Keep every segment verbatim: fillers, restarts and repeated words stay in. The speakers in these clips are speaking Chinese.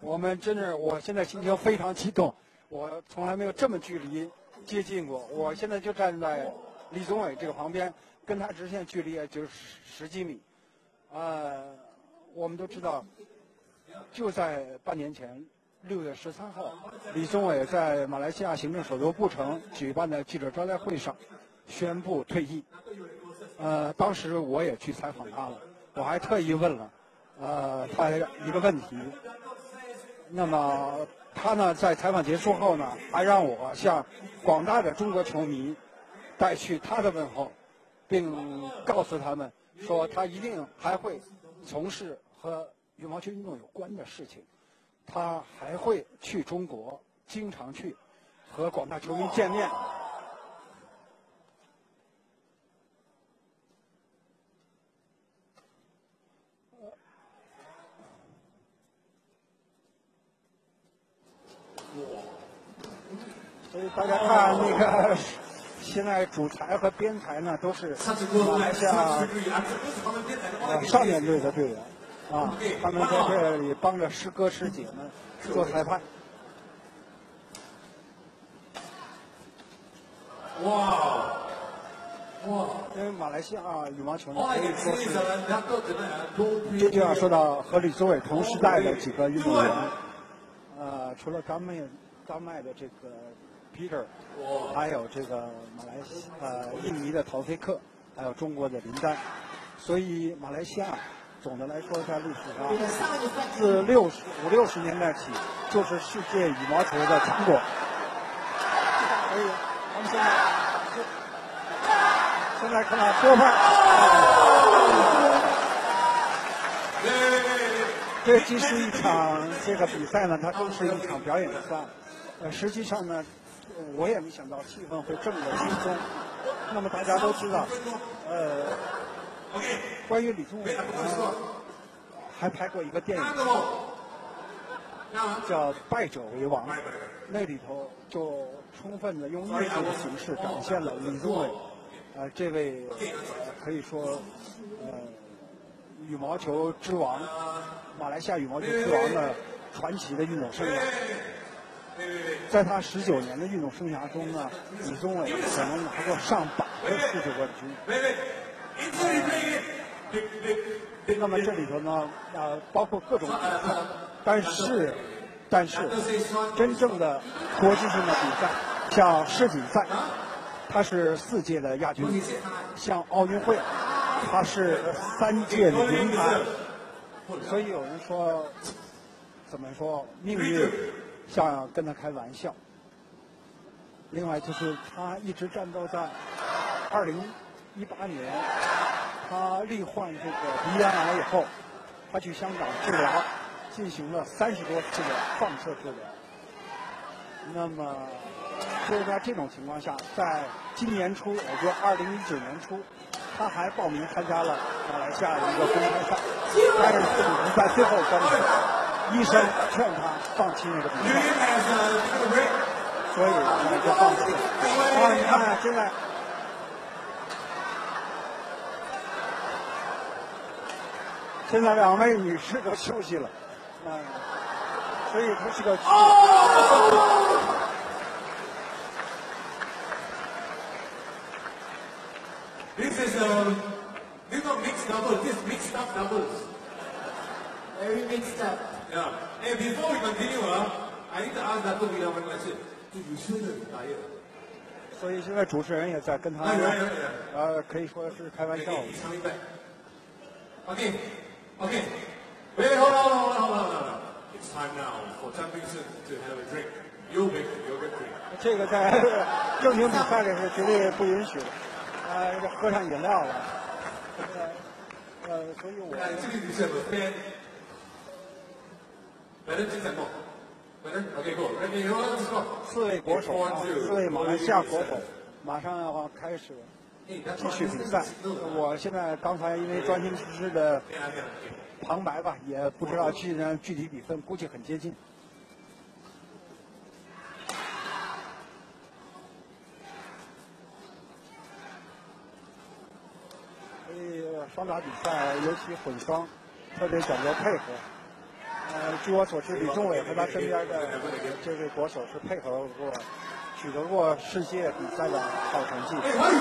我们真是，我现在心情非常激动，我从来没有这么距离接近过。我现在就站在李宗伟这个旁边，跟他直线距离也就是十几米。呃，我们都知道，就在半年前，六月十三号，李宗伟在马来西亚行政首都布城举办的记者招待会上宣布退役。呃，当时我也去采访他了，我还特意问了，呃，他一个问题。那么他呢，在采访结束后呢，还让我向广大的中国球迷带去他的问候，并告诉他们说，他一定还会从事和羽毛球运动有关的事情，他还会去中国，经常去和广大球迷见面。所以大家看那个，现在主裁和编裁呢都是马来西亚呃少年队的队员啊，他们在这里帮着师哥师姐们做裁判。哇哇！因为马来西亚羽毛球呢，可以说是，这就要说到和李宗伟同时代的几个运动员，呃，除了丹麦丹麦的这个 Peter， 还有这个马来西呃印尼的陶菲克，还有中国的林丹，所以马来西亚总的来说在历史上自六十五六十年代起就是世界羽毛球的强国。所以我们现在现在看到多半，这既是一场这个比赛呢，它更是一场表演赛。呃，实际上呢，我也没想到气氛会这么的轻松。那么大家都知道，呃，关于李宗伟，呃，还拍过一个电影叫《败者为王》，那里头就充分的用乐队的形式展现了李宗伟，呃，这位呃可以说，呃，羽毛球之王，马来西亚羽毛球之王的传奇的运动生涯。在他十九年的运动生涯中呢，李宗伟可能拿过上百个世界冠军。呃、那么这里头呢，呃，包括各种比赛，但是，但是，真正的国际性的比赛，像世锦赛，他是四届的亚军；像奥运会，他是三届的银牌。所以有人说，怎么说，命运像跟他开玩笑。另外就是他一直战斗在二零一八年，他罹患这个鼻咽癌以后，他去香港治疗，进行了三十多次的放射治疗。那么就是在这种情况下，在今年初，也就是二零一九年初，他还报名参加了马来西亚的一个公开赛，但是这个比赛最后关头，医生劝他放弃那个比赛，所以他就放弃了。啊，你看现在，现在两位女士都休息了，嗯，所以他是个。 This is um, this is not mixed doubles. This is mixed up doubles. Very mixed up. Yeah. And before we continue, uh, I need to ask Dato' Vida one question. Do you shouldn't retire? 所以现在主持人也在跟他，呃，可以说是开玩笑。 Okay, okay. Wait, hold on, hold on, hold on, hold on. It's time now for Chan Ping-Sun to have a drink. Yogurt, yogurt drink. 这个在正经比赛里是绝对不允许的。 呃，喝上饮料了，呃，呃，所以我。 这个你是不 fan？ 反正精神不，反正 OK go， ready let's go。 四位国手啊，四位马来西亚国手，马上要开始继续比赛。我现在刚才因为专心致志的旁白吧，也不知道具呢具体比分，估计很接近。 双打比赛，尤其混双，特别讲究配合。呃， 呃，据我所知，李宗伟和他身边的这位国手是配合过，取得过世界比赛的好成绩。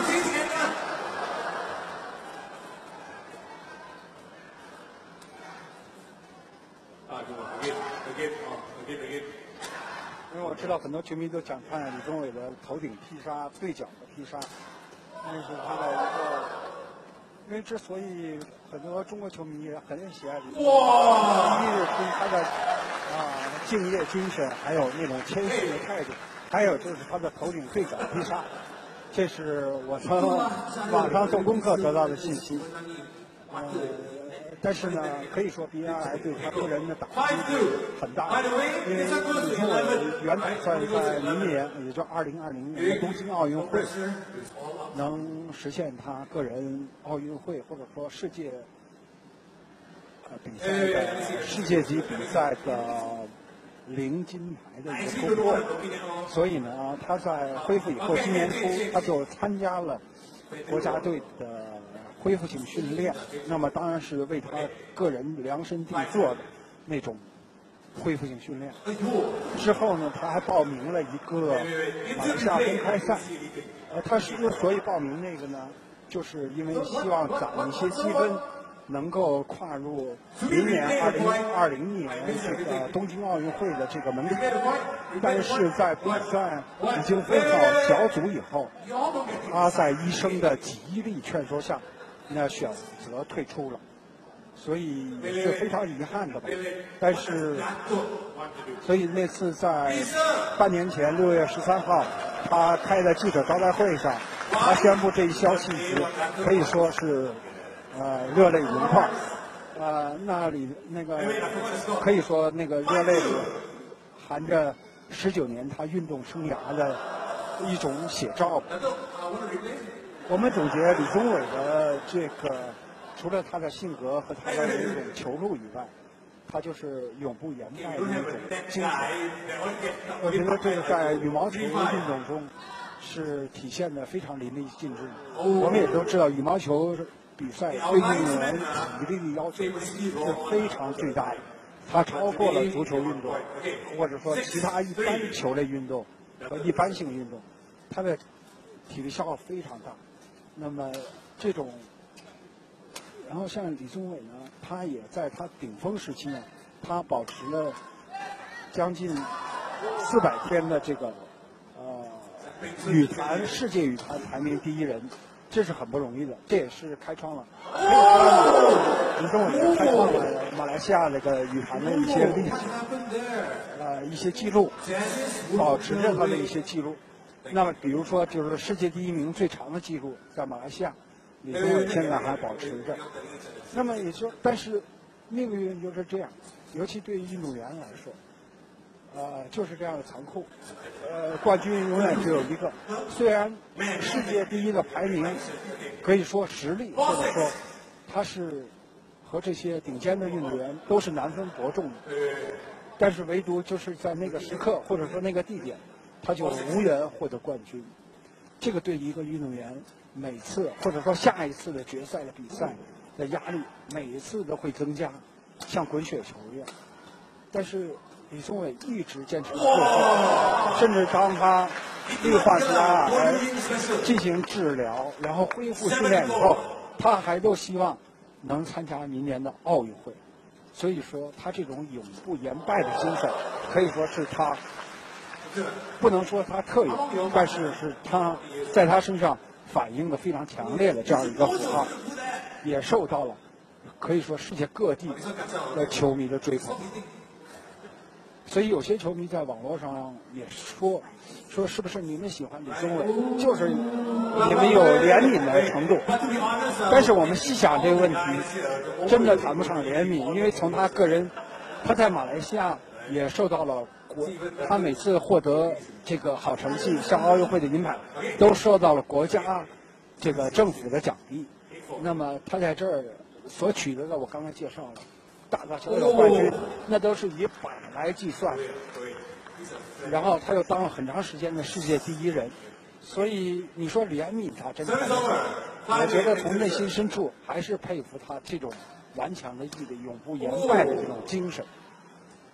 因为我知道很多球迷都想看李宗伟的头顶劈杀、对角的劈杀，那是他的一个。因为之所以很多中国球迷很喜爱李宗伟，一是跟他的啊敬业精神，还有那种谦逊的态度，还有就是他的头顶对角劈杀，这是我从网上做功课得到的信息。呃但是呢，可以说 B R I 对他个人的打击很大，因为李宗伟原打算在明年，也就二零二零年的东京奥运会，能实现他个人奥运会或者说世界呃比赛的世界级比赛的零金牌的一个突破。所以呢，他在恢复以后，今年初他就参加了国家队的恢复性训练，那么当然是为他个人量身定做的那种恢复性训练。之后呢，他还报名了一个马来西亚公开赛。呃，他之所以报名那个呢，就是因为希望攒一些积分，能够跨入明年二零二零年这个东京奥运会的这个门槛。但是在比赛已经分好小组以后，他在医生的极力劝说下，那选择退出了，所以也是非常遗憾的吧。但是，所以那次在半年前六月十三号，他开的记者招待会上，他宣布这一消息时，可以说是呃热泪盈眶。呃，那里那个可以说那个热泪里含着十九年他运动生涯的一种写照吧。我们总结李宗伟的这个，除了他的性格和他的那种球路以外，他就是永不言败的一种精神。我觉得这个在羽毛球运动中是体现的非常淋漓尽致。我们也都知道，羽毛球比赛对运动员体力的要求是非常巨大的，它超过了足球运动，或者说其他一般球类运动和一般性运动，它的体力消耗非常大。那么这种，然后像李宗伟呢，他也在他顶峰时期呢，他保持了将近四百天的这个呃羽坛世界羽坛排名第一人，这是很不容易的，这也是开创了，李宗伟也开创了马来西亚那个羽坛的一些历史，呃一些记录，保持着他的一些记录。那么，比如说，就是世界第一名最长的记录在马来西亚，李宗伟现在还保持着。那么也就，但是命运就是这样，尤其对于运动员来说，呃，就是这样的残酷。呃，冠军永远只有一个。虽然世界第一的排名可以说实力，或者说他是和这些顶尖的运动员都是难分伯仲的，但是唯独就是在那个时刻，或者说那个地点，他就无缘获得冠军。这个对一个运动员每次或者说下一次的决赛的比赛的压力，每一次都会增加，像滚雪球一样。但是李宗伟一直坚持不懈，甚至当他绿化之癌而进行治疗，然后恢复训练以后，他还都希望能参加明年的奥运会。所以说，他这种永不言败的精神，可以说是他。不能说他特有，但是是他在他身上反映的非常强烈的这样一个符号，也受到了可以说世界各地的球迷的追捧。所以有些球迷在网络上也说说是不是你们喜欢李宗伟，就是你们有怜悯的程度。但是我们细想这个问题，真的谈不上怜悯，因为从他个人，他在马来西亚也受到了。他每次获得这个好成绩，像奥运会的银牌，都受到了国家这个政府的奖励。那么他在这儿所取得的，我刚才介绍了，大大小小冠军，那都是以百来计算的。然后他又当了很长时间的世界第一人，所以你说怜悯他，真的，我觉得从内心深处还是佩服他这种顽强的毅力、永不言败的这种精神。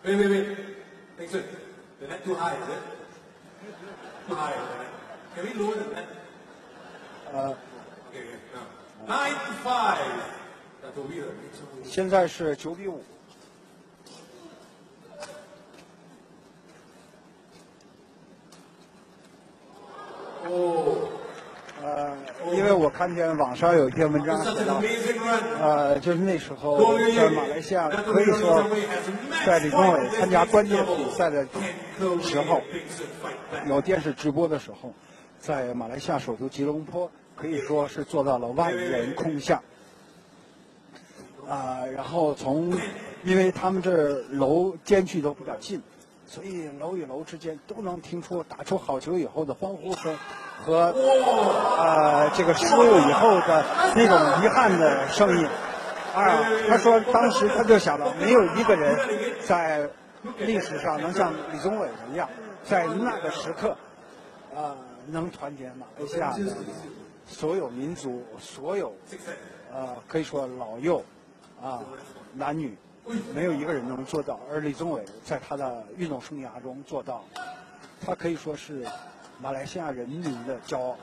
Wait, wait, wait. Thanks, sir. The net too high, is it? Too high, is it? Can we lower the net? Uh, okay, okay. No. Nine to five. That's a weird. 现在是九比五。 哦。 呃，因为我看见网上有一篇文章写到，呃，就是那时候在马来西亚，可以说在李宗伟参加关键比赛的时候，有电视直播的时候，在马来西亚首都吉隆坡，可以说是做到了万人空巷。啊、呃，然后从，因为他们这楼间距都比较近，所以楼与楼之间都能听出打出好球以后的欢呼声。和呃这个输入以后的那种遗憾的声音，啊，他说当时他就想到，没有一个人在历史上能像李宗伟一样，在那个时刻，呃，能团结马来西亚的所有民族，所有呃可以说老幼啊男女，没有一个人能做到，而李宗伟在他的运动生涯中做到，他可以说是马来西亚人民的骄傲。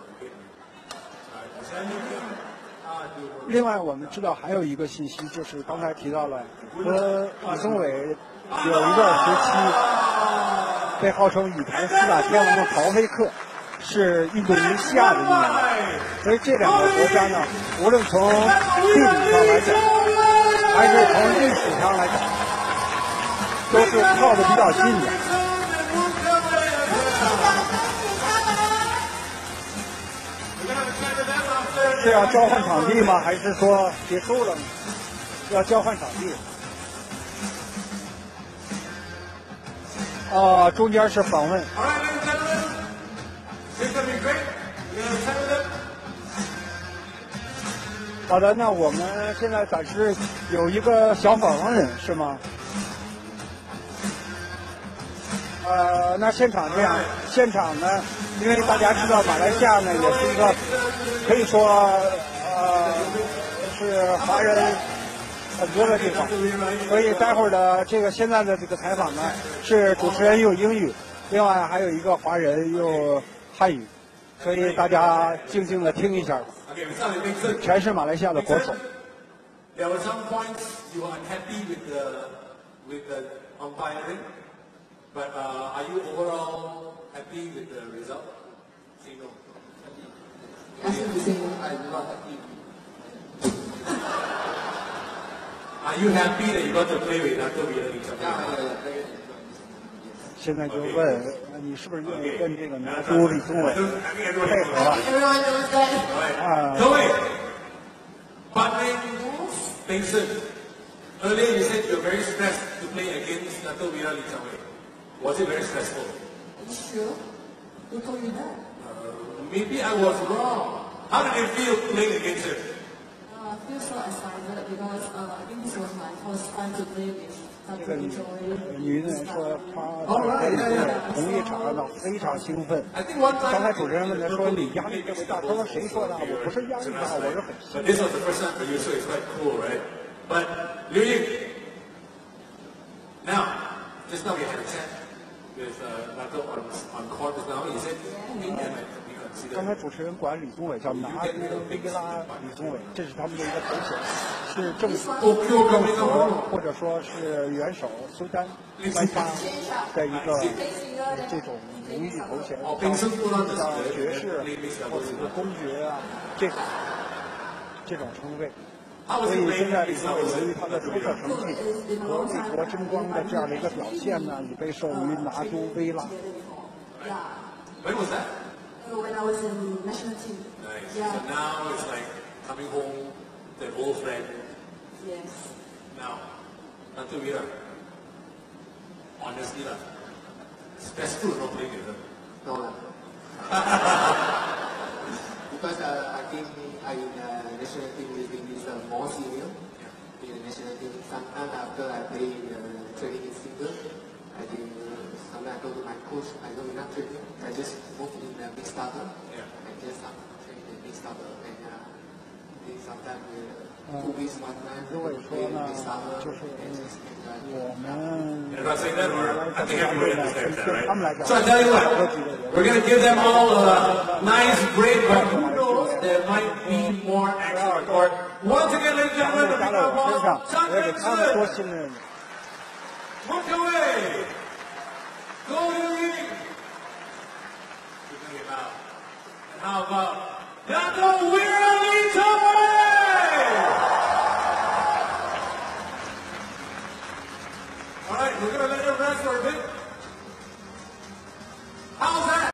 另外，我们知道还有一个信息，就是刚才提到了，和李宗伟有一段时期被号称羽坛四大天王的陶菲克是印度尼西亚的运动员，所以这两个国家呢，无论从地理上来讲，还是从历史上来讲，都是靠得比较近的。是要交换场地吗？还是说结束了？要交换场地。啊，中间是访问。好的，那我们现在暂时有一个小访问，是吗？呃，那现场这样，现场呢，因为大家知道马来西亚呢也是一个可以说呃是华人很多的地方，所以待会儿的这个现在的这个采访呢是主持人用英语，另外还有一个华人用汉语，所以大家静静的听一下吧。全是马来西亚的国手。 There were some points you were unhappy with the with the umpiring. But uh, are you overall happy with the result? Say no. Actually, say no, I'm not happy. Are you happy that you got to play with Nato Villa in something? Yeah, yeah, yeah. 现在就问你是不是愿意跟这个拿督李宗伟配合啊？ Everyone knows that. 啊， 各位 Patrick Vincent, earlier you said you're very stressed to play against Nato Villa in some way. Was it very stressful? Are you sure? Who told you that? Uh, maybe I was wrong. How did it feel playing against him? Uh, I feel so excited because uh, I think this was my first time to play with 这个 Tato Villa. 女人说她在跟李宗伟同一场呢，非常兴奋。 I think one 刚 time. 才主持人问他说：“你压力这么大？”他说：“谁说的？我不是压力大，我是很兴 But 奋。 this was the first time for you, so it's quite cool, right? But Liu Ying, now, just now we had a chat with uh, Nato on, on court just now. He said, "We can we consider." 刚才主持人管李宗伟叫拿督维拉李宗伟，这是他们的一个头衔，是政府政府或者说是元首苏丹颁发的一个这种荣誉头衔，像爵士或者是公爵啊这种这种称谓。所以现在李宗伟由于他的出色成绩和为国争光的这样的一个表现呢，已被授予拿督维拉。 Yeah. When was that? So when I was in national team. Nice. Yeah. So now it's like coming home, the old friend. Yes. Now, Nato Villa, honestly, lah, stressful not playing with them. No. lah. Because uh, I think I in the national team meeting is uh, more senior in the national team. Sometimes after I play in the training in single, I think uh, sometimes I go to my coach, I go in that training, I just move in the big starter. Yeah. I just start training the big starter and uh, I think sometimes uh, two weeks one time, 李宗伟 play 说 the 呢 big starter 就是 and just enjoy. 我们 Did I say that, or I think everybody understands that, right? 他们来讲， So I tell you 格 what, 局的人。 we're going to give them all a nice break, but who knows, there might be more action on court. Once again, ladies and 加 gentlemen, 在 the 加在 big 我身上 ball, 我也给他们多 Sun 信任。 Walk away.